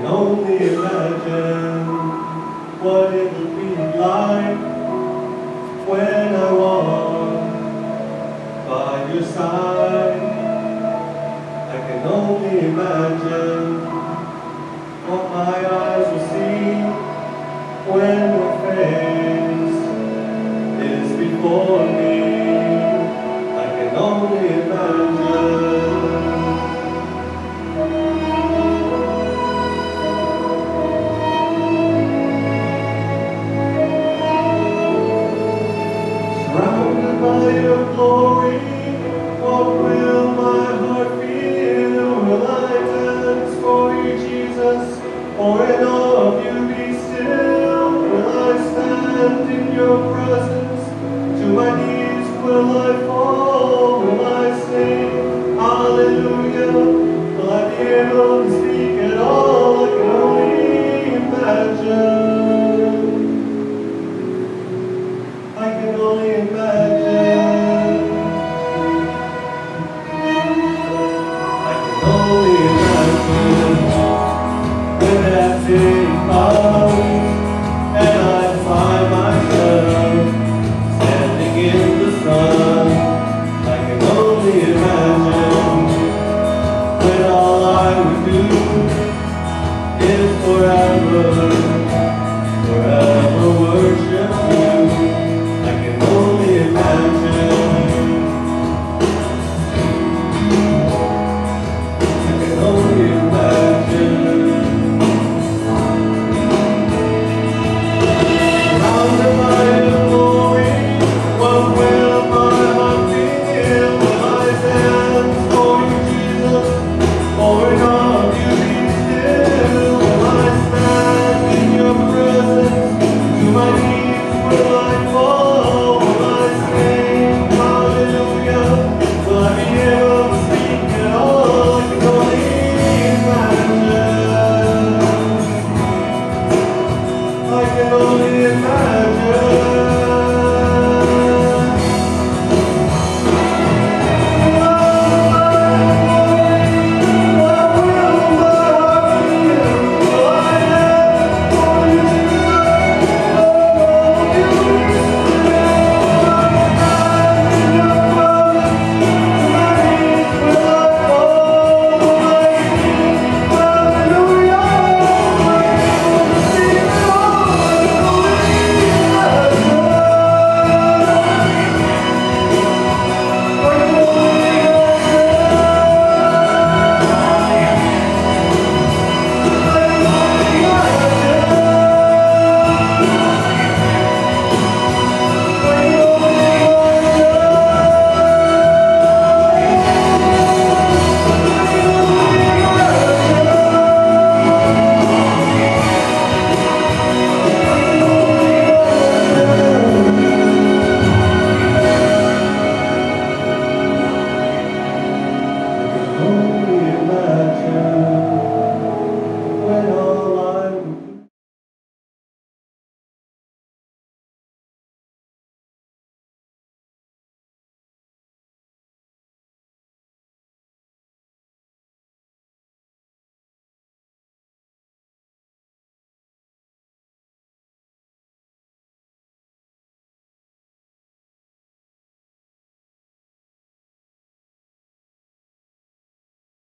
only imagine what it would be like when I walk by your side. I can only imagine what my eyes will see when your face is before me. I can only imagine. Surrounded by your glory, what will my heart feel? Will I dance for you, Jesus, or in awe of you be still? Will I stand in your presence? To my knees will I fall? Will I sing hallelujah? Will I be able to speak at all? I can only imagine. I can only imagine. I can only imagine when that day comes and I find myself standing in the sun. I can only imagine when all I would do